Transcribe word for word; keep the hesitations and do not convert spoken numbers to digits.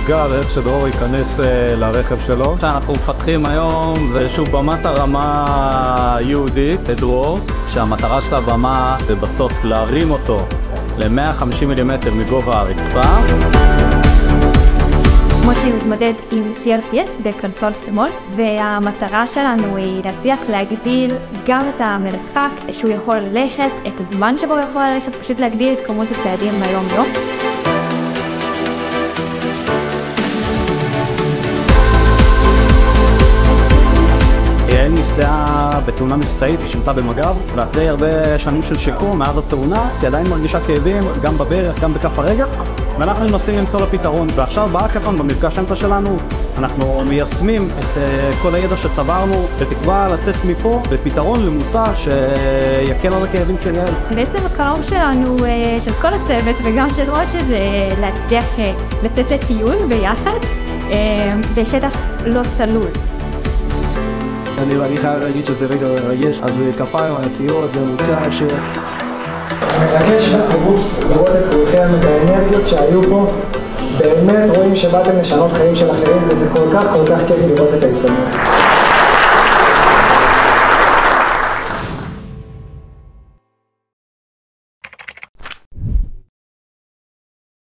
האתגר איך שדרור ייכנס לרכב שלו. שאנחנו מפתחים היום זה שוב במת הרמה יהודית לדרור, שהמטרה של הבמה זה בסוף להרים אותו ל-מאה וחמישים מילימטר מגובה הרצפה. משה מתמודד עם סי אר פי אס בקונסול שמאל, והמטרה שלנו היא להצליח להגדיל גם את המרחק שהוא יכול ללכת, את הזמן שבו הוא יכול ללכת, פשוט להגדיל את כמות הצעדים ביום יום. יעל נפצעה בתאונה מבצעית, היא שירתה במג"ב, ואחרי הרבה שנים של שיקום מאז התאונה, היא עדיין מרגישה כאבים גם בברך, גם בכף הרגל, ואנחנו מנסים למצוא לה פתרון. ועכשיו בהאקתון, במפגש האמצע שלנו, אנחנו מיישמים את uh, כל הידע שצברנו, בתקווה לצאת מפה בפתרון למוצע שיקל על הכאבים של יעל. בעצם החלום שלנו, uh, של כל הצוות וגם של משה, זה להצליח uh, לצאת לטיול ביחד uh, בשטח לא סלול. אני חייב להגיד שזה רגע מרגש, אז כפיים ענקיות ממוצע ש... מרגש בטירוף לראות את כולכם, את האנרגיות שהיו פה. באמת רואים שבאתם לשנות חיים של אחרים, וזה כל כך כל כך כיף לראות את ההתקדמות.